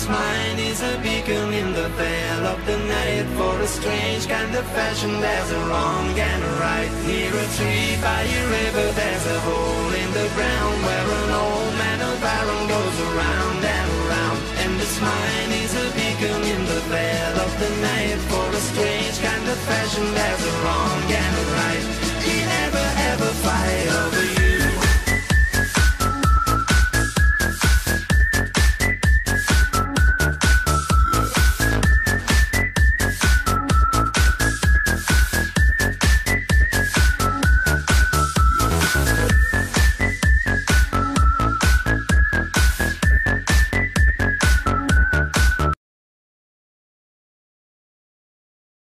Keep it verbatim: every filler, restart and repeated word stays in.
mine is a beacon in the veil of the night. For a strange kind of fashion, there's a wrong and a right. Near a tree by a river, there's a hole in the ground where an old man of iron goes around and around. And this mine is a beacon in the veil of the night. For a strange kind of fashion, there's a wrong and a right.